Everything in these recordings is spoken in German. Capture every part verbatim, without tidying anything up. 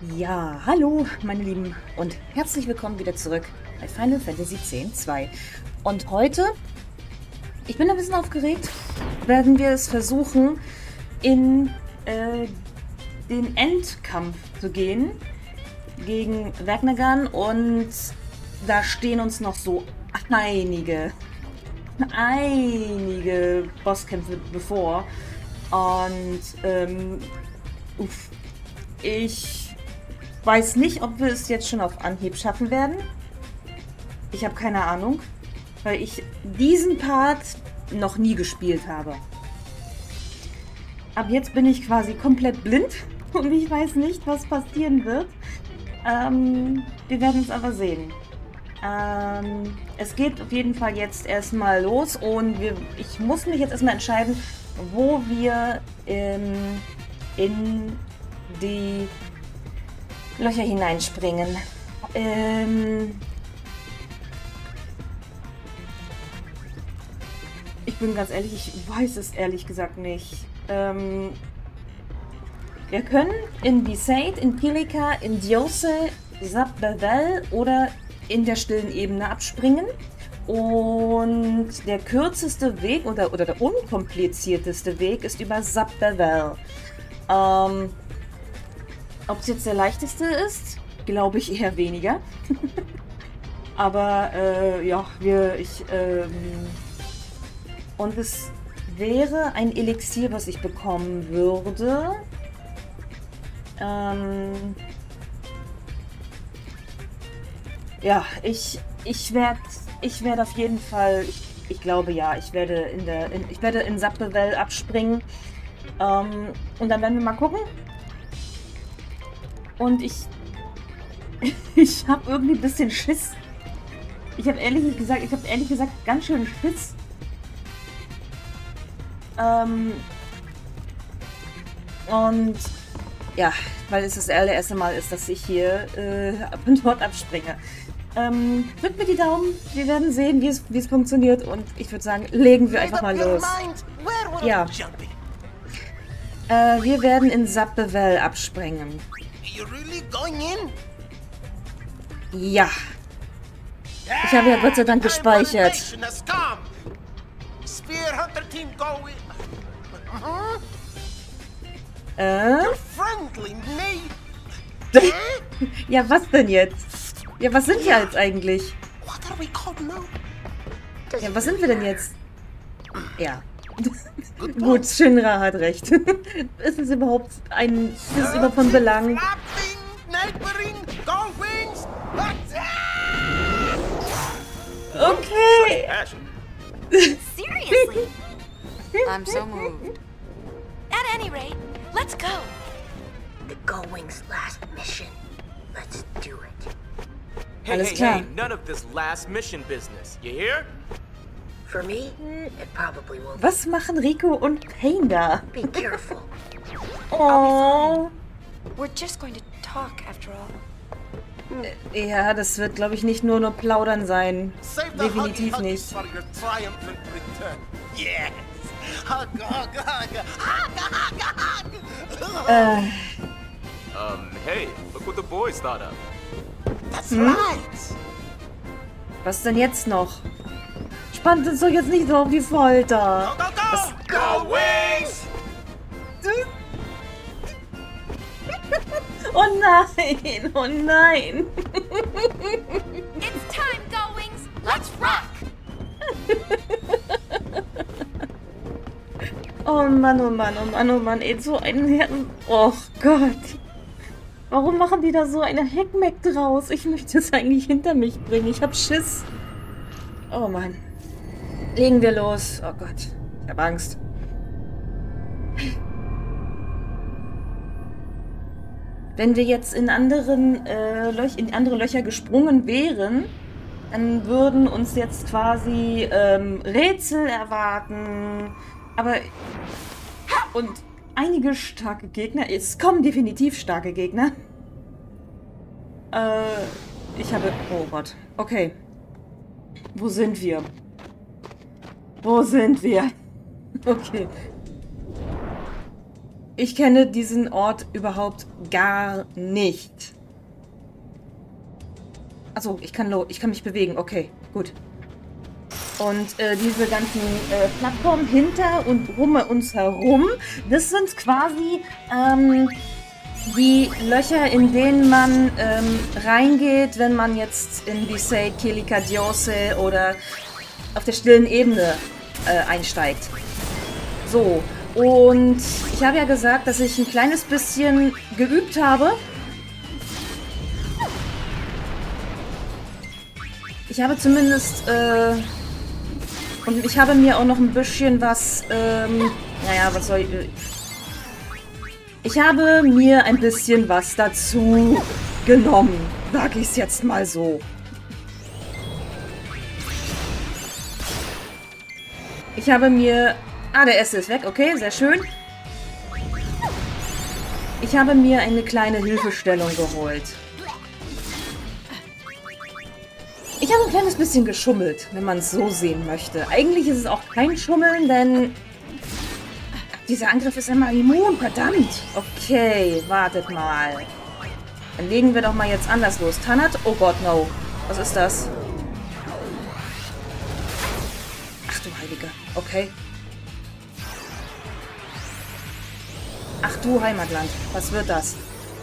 Ja, hallo meine Lieben und herzlich willkommen wieder zurück bei Final Fantasy X zwei. Und heute, ich bin ein bisschen aufgeregt, werden wir es versuchen, in äh, den Endkampf zu gehen gegen Vagnagan, und da stehen uns noch so einige, einige Bosskämpfe bevor. Und ähm, uff, ich weiß nicht, ob wir es jetzt schon auf Anhieb schaffen werden. Ich habe keine Ahnung, weil ich diesen Part noch nie gespielt habe. Ab jetzt bin ich quasi komplett blind und ich weiß nicht, was passieren wird. Ähm, wir werden es aber sehen. Ähm, es geht auf jeden Fall jetzt erstmal los und wir, ich muss mich jetzt erstmal entscheiden, wo wir ähm, in die Löcher hineinspringen. Ähm ich bin ganz ehrlich, ich weiß es ehrlich gesagt nicht. Ähm wir können in Besaid, in Pilika, in Diose, Zap-Bevel oder in der stillen Ebene abspringen. Und der kürzeste Weg oder, oder der unkomplizierteste Weg ist über Zap-Bevel. Ähm Ob es jetzt der leichteste ist, glaube ich eher weniger. Aber äh, ja, wir, ich, ähm, und es wäre ein Elixier, was ich bekommen würde. Ähm, ja, ich, ich werde, ich werde auf jeden Fall, ich, ich glaube ja, ich werde in der, in, ich werde in Zap-Bevel abspringen. Ähm, und dann werden wir mal gucken. Und ich, ich habe irgendwie ein bisschen Schiss. Ich habe ehrlich gesagt, ich habe ehrlich gesagt ganz schön Schiss. Ähm, und ja, weil es das allererste Mal ist, dass ich hier äh, von dort abspringe. Ähm, drückt mir die Daumen, wir werden sehen, wie es, wie es funktioniert, und ich würde sagen, legen wir einfach mal los. Ja. Äh, wir werden in Zap-Bevel abspringen. Ja. Ich habe ja Gott sei Dank gespeichert. Äh? Ja, was denn jetzt? Ja, was sind wir jetzt eigentlich? Ja, was sind wir denn jetzt? Ja. Gut, Shinra hat recht. Ist es überhaupt ein... Ist es überhaupt von Belang? Okay. Seriously? I'm so moved. At any rate, let's go. The Gullwing's last mission. Let's do it. Hey, Alles hey, klar. hey, none of this last mission business. You hear? For me, it probably will. Was machen Rico und Pain da? Be careful. Oh. We're just going to talk after all. Ja, das wird, glaube ich, nicht nur nur Plaudern sein. Definitiv nicht. Äh, Um, hey, look what the boys thought of. hm? Was denn jetzt noch? Spannt uns doch jetzt nicht so auf die Folter. Was? Go Wings! Oh nein, oh nein. It's time, Go Wings! Let's rock! Oh Mann, oh Mann, oh Mann, oh Mann, ey, so ein Herren... Oh Gott. Warum machen die da so eine Heckmeck draus? Ich möchte es eigentlich hinter mich bringen. Ich hab Schiss. Oh Mann. Legen wir los. Oh Gott. Ich hab Angst. Wenn wir jetzt in anderen äh, Löch in andere Löcher gesprungen wären, dann würden uns jetzt quasi ähm, Rätsel erwarten. Aber und einige starke Gegner. Es kommen definitiv starke Gegner. Äh, ich habe... Oh Gott. Okay. Wo sind wir? Wo sind wir? Okay. Ich kenne diesen Ort überhaupt gar nicht. Achso, ich kann, ich kann mich bewegen. Okay, gut. Und äh, diese ganzen äh, Plattformen hinter und um uns herum, das sind quasi ähm, die Löcher, in denen man ähm, reingeht, wenn man jetzt in Besaid, Kilika, Diose oder auf der stillen Ebene äh, einsteigt. So, und ich habe ja gesagt, dass ich ein kleines bisschen geübt habe. Ich habe zumindest, äh, und ich habe mir auch noch ein bisschen was, ähm, naja, was soll ich, ich habe mir ein bisschen was dazu genommen, sag ich es jetzt mal so. Ich habe mir, ah, der erste ist weg, okay, sehr schön. Ich habe mir eine kleine Hilfestellung geholt. Ich habe ein kleines bisschen geschummelt, wenn man es so sehen möchte. Eigentlich ist es auch kein Schummeln, denn dieser Angriff ist immer immun, verdammt. Okay, wartet mal. Dann legen wir doch mal jetzt anders los. Tanat? Oh Gott, no. Was ist das? Ach du Heilige. Okay. Ach du Heimatland. Was wird das?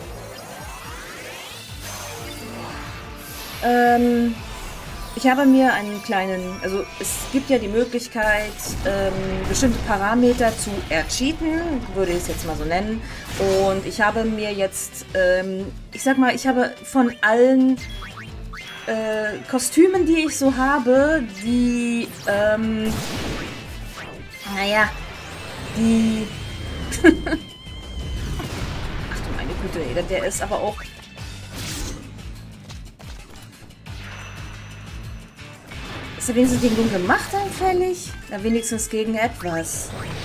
Ähm... Ich habe mir einen kleinen, also es gibt ja die Möglichkeit, ähm, bestimmte Parameter zu ercheaten, würde ich es jetzt mal so nennen. Und ich habe mir jetzt, ähm, ich sag mal, ich habe von allen äh, Kostümen, die ich so habe, die, ähm, naja, die, ach du meine Güte, ey, der ist aber auch... Ist er wenigstens gegen dunkle Macht anfällig? Na, wenigstens gegen etwas.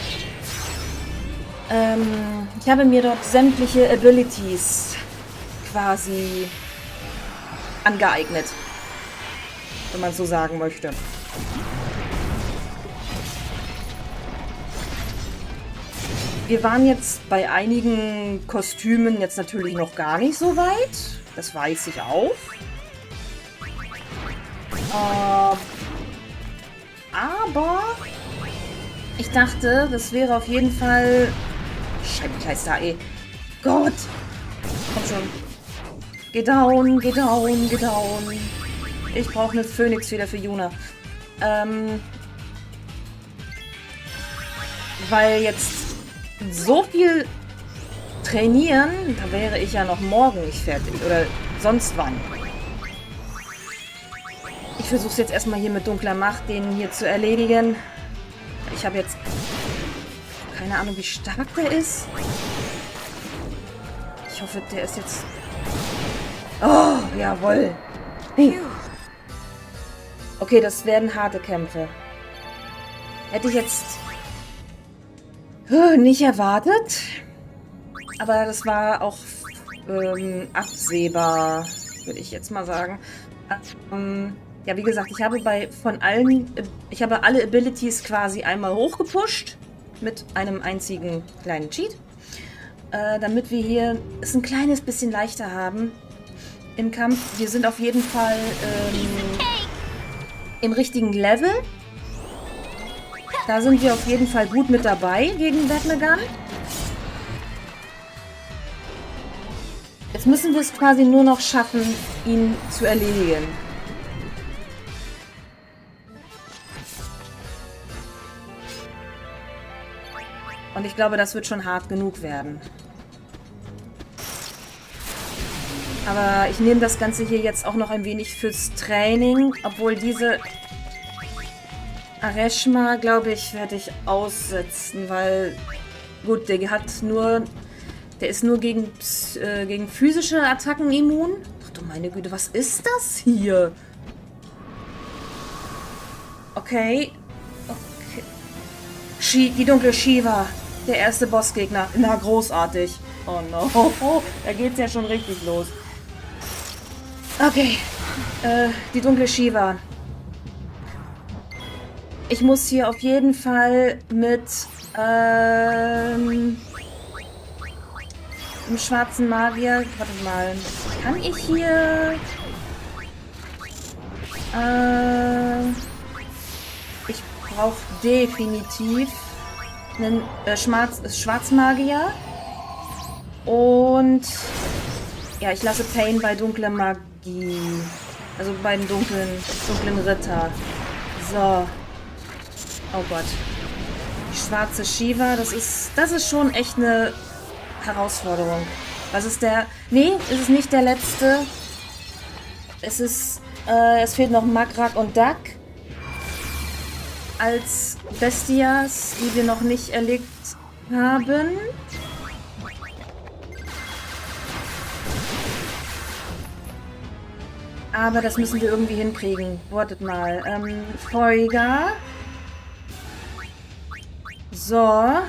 Ähm, ich habe mir dort sämtliche Abilities quasi angeeignet. Wenn man so sagen möchte. Wir waren jetzt bei einigen Kostümen jetzt natürlich noch gar nicht so weit. Das weiß ich auch. Äh... Aber ich dachte, das wäre auf jeden Fall... Scheibenkleister, ey. Gott. Komm schon. Geh down, geh down, geh down. Ich brauche eine Phönixfeder für Yuna. Ähm... Weil jetzt so viel trainieren, da wäre ich ja noch morgen nicht fertig. Oder sonst wann. Ich versuche es jetzt erstmal hier mit dunkler Macht, den hier zu erledigen. Ich habe jetzt keine Ahnung, wie stark der ist. Ich hoffe, der ist jetzt... Oh, jawohl. Hey. Okay, das werden harte Kämpfe. Hätte ich jetzt nicht erwartet. Aber das war auch ähm, absehbar, würde ich jetzt mal sagen. Ähm... Ja, wie gesagt, ich habe bei von allen, ich habe alle Abilities quasi einmal hochgepusht mit einem einzigen kleinen Cheat, äh, damit wir hier es ein kleines bisschen leichter haben im Kampf. Wir sind auf jeden Fall ähm, im richtigen Level. Da sind wir auf jeden Fall gut mit dabei gegen Vegnagun. Jetzt müssen wir es quasi nur noch schaffen, ihn zu erledigen. Und ich glaube, das wird schon hart genug werden. Aber ich nehme das Ganze hier jetzt auch noch ein wenig fürs Training. Obwohl diese Areshma, glaube ich, werde ich aussetzen. Weil, gut, der hat nur... Der ist nur gegen, äh, gegen physische Attacken immun. Ach du meine Güte, was ist das hier? Okay. Okay. Shi, die dunkle Shiva. Der erste Bossgegner. Na, großartig. Oh no. Oh, da geht's ja schon richtig los. Okay. Äh, die dunkle Shiva. Ich muss hier auf jeden Fall mit, ähm... im schwarzen Magier. Warte mal. Kann ich hier... Äh, ich brauche definitiv einen äh, Schwarz, äh, Schwarzmagier. Und... Ja, ich lasse Pain bei dunkler Magie. Also bei den dunklen, dunklen Ritter. So. Oh Gott. Die schwarze Shiva, das ist, das ist schon echt eine Herausforderung. Was ist der... Nee, es ist nicht der letzte. Es ist... Äh, es fehlt noch Magrak und Dak. Als Bestias, die wir noch nicht erlegt haben. Aber das müssen wir irgendwie hinkriegen. Wartet mal. Ähm, Feuger. So.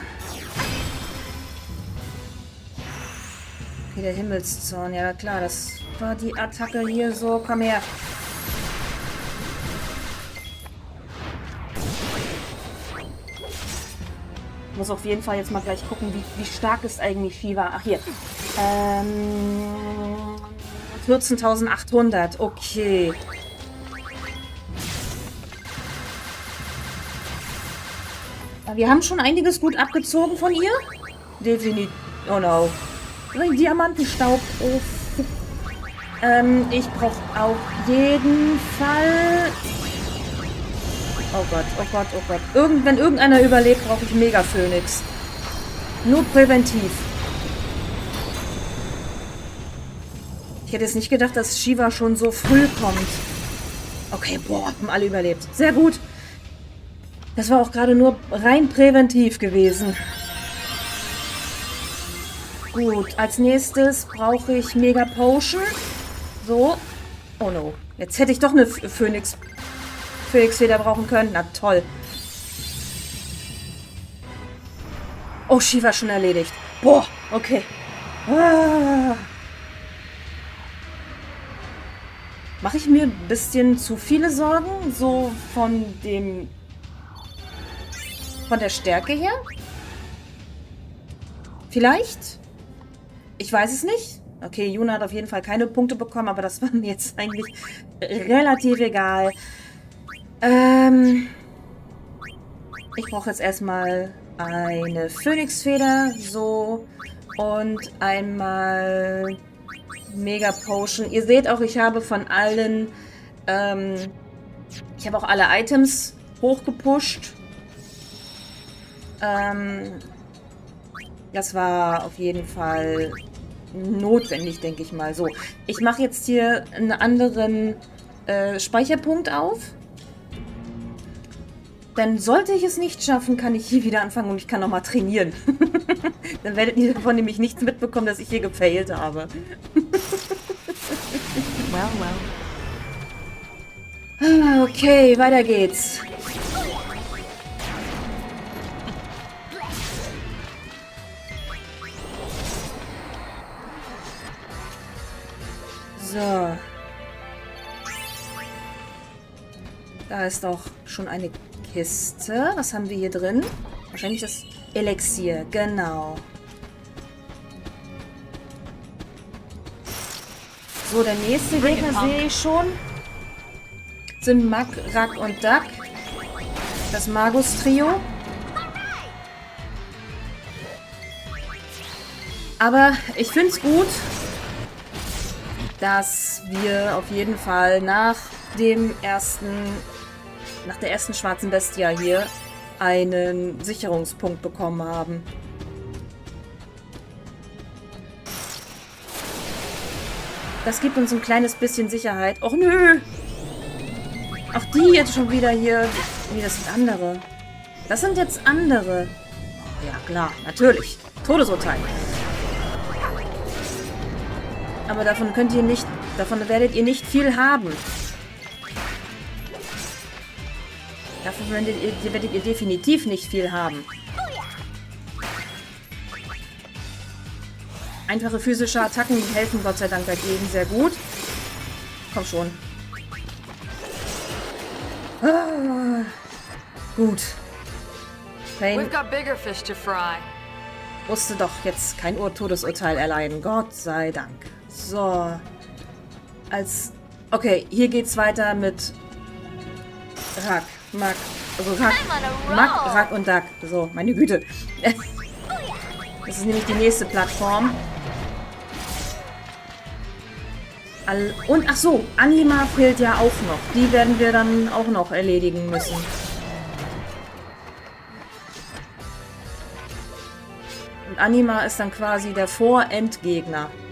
Okay, der Himmelszorn. Ja, klar, das war die Attacke hier so. Komm her. Ich muss auf jeden Fall jetzt mal gleich gucken, wie, wie stark ist eigentlich Shiva. Ach, hier. Ähm... vierzehntausendachthundert. Okay. Wir haben schon einiges gut abgezogen von ihr. Definitiv. Oh no. Diamantenstaub. Oh. Ähm, ich brauche auf jeden Fall... Oh Gott, oh Gott, oh Gott. Irgend, wenn irgendeiner überlebt, brauche ich Mega-Phönix. Nur präventiv. Ich hätte jetzt nicht gedacht, dass Shiva schon so früh kommt. Okay, boah, haben alle überlebt. Sehr gut. Das war auch gerade nur rein präventiv gewesen. Gut, als nächstes brauche ich Mega Potion. So. Oh no. Jetzt hätte ich doch eine Phönix... Phönixfeder brauchen können. Na toll. Oh, Shiva schon erledigt. Boah, okay. Ah. Mache ich mir ein bisschen zu viele Sorgen? So von dem... Von der Stärke her? Vielleicht? Ich weiß es nicht. Okay, Yuna hat auf jeden Fall keine Punkte bekommen, aber das war mir jetzt eigentlich relativ egal. Ähm... Ich brauche jetzt erstmal eine Phönixfeder. So. Und einmal... Mega Potion. Ihr seht auch, ich habe von allen, ähm, ich habe auch alle Items hochgepusht. Ähm, das war auf jeden Fall notwendig, denke ich mal. So, ich mache jetzt hier einen anderen äh, Speicherpunkt auf. Dann sollte ich es nicht schaffen, kann ich hier wieder anfangen und ich kann nochmal trainieren. Dann werdet ihr davon nämlich nichts mitbekommen, dass ich hier gefailt habe. Well, well. Okay, weiter geht's. So. Da ist doch schon eine Kiste. Was haben wir hier drin? Wahrscheinlich das Elixier, genau. So, der nächste Gegner sehe ich schon. Sind Magrak und Dak. Das Magus-Trio. Aber ich finde es gut, dass wir auf jeden Fall nach dem ersten, nach der ersten schwarzen Bestia hier einen Sicherungspunkt bekommen haben. Das gibt uns ein kleines bisschen Sicherheit. Och nö! Auch die jetzt schon wieder hier. Nee, das sind andere. Das sind jetzt andere. Ja, klar, natürlich. Todesurteil. Aber davon könnt ihr nicht, davon werdet ihr nicht viel haben. Davon werdet ihr, werdet ihr definitiv nicht viel haben. Einfache physische Attacken, die helfen Gott sei Dank dagegen sehr gut. Komm schon. Ah, gut. Pain. We've got bigger fish to fry. musste doch jetzt kein Ur Todesurteil erleiden. Gott sei Dank. So. Als... Okay, hier geht's weiter mit Rack, Mack, also Rack, Mack, Rack und Duck. So, meine Güte. Das ist nämlich die nächste Plattform. All und, ach so, Anima fehlt ja auch noch. Die werden wir dann auch noch erledigen müssen. Und Anima ist dann quasi der Vorendgegner.